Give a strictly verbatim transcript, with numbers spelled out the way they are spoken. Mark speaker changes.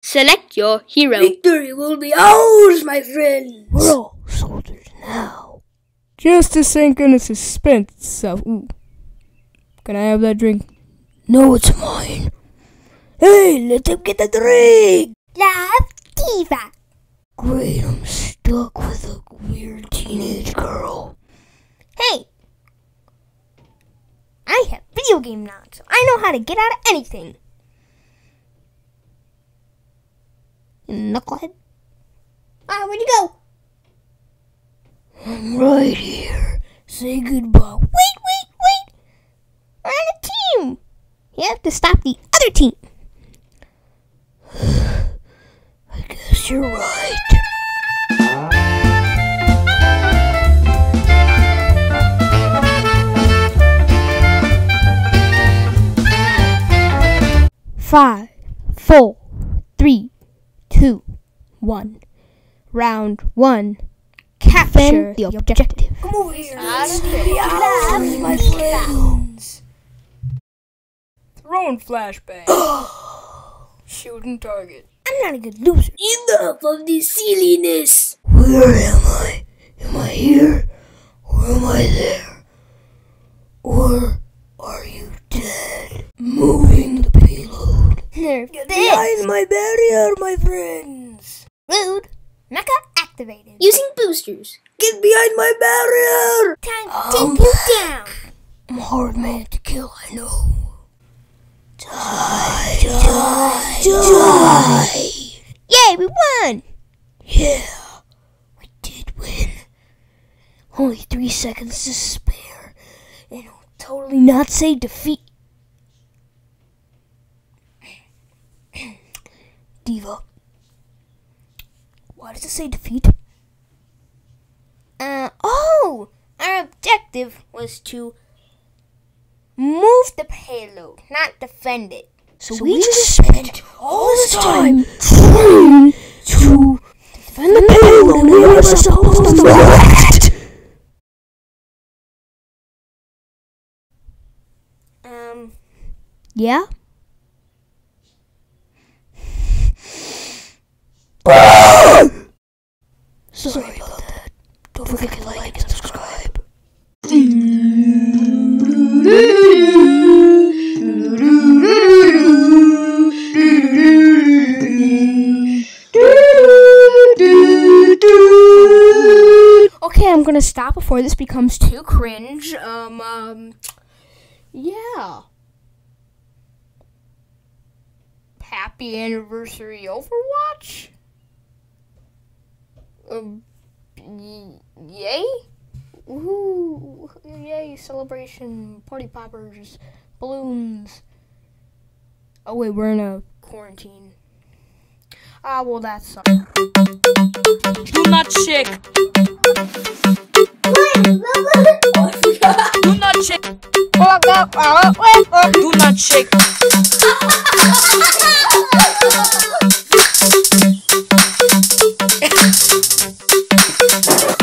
Speaker 1: Select your hero.
Speaker 2: Victory will be ours, my friends.
Speaker 3: We're all soldiers now. Justice ain't gonna suspend itself. Ooh. Can I have that drink? No, it's mine. Hey, let them get the drink.
Speaker 4: Love Diva.
Speaker 3: Great, I'm stuck with a weird teenage girl.
Speaker 4: Hey, I have video game knowledge, so I know how to get out of anything. Knucklehead. Ah, where'd you go?
Speaker 3: I'm right here. Say goodbye.
Speaker 4: Wait, wait, wait. We're on a team. You have to stop the other team.
Speaker 3: I guess you're right. Five, four, three, two, one. Round one. Capture the objective.
Speaker 2: Come over here.
Speaker 4: Love
Speaker 2: My friends.
Speaker 3: Throwing flashbang. Shooting target.
Speaker 4: I'm not a good loser.
Speaker 2: Enough of this silliness.
Speaker 3: Where am I? Am I here? Or am I there? Or are you dead? Moving the payload.
Speaker 4: Nerf
Speaker 2: Get
Speaker 4: this.
Speaker 2: behind my barrier, my friends.
Speaker 4: Rude. Mecha activated.
Speaker 1: Using boosters.
Speaker 2: Get behind my barrier.
Speaker 4: Time to take you down.
Speaker 3: I'm a hard man to kill, I know. Die, die, die.
Speaker 4: Yay, we won.
Speaker 3: Yeah, we did win. Only three seconds to spare. And it'll totally not say defeat. Diva, why does it say defeat?
Speaker 4: Uh, oh, our objective was to move the payload, not defend it.
Speaker 3: So, so we, we just spent all this time trying to defend the payload and we were supposed to move it.
Speaker 4: Um,
Speaker 3: Yeah? Sorry about that. Don't forget to like and subscribe. Okay, I'm gonna stop before this becomes too cringe. Um, um, yeah. Happy anniversary, Overwatch? Um, y- yay? Woohoo! Yay, celebration, party poppers, balloons. Oh wait, we're in a quarantine. Ah, well that sucks.
Speaker 5: Do not shake. Do not shake. Do not shake.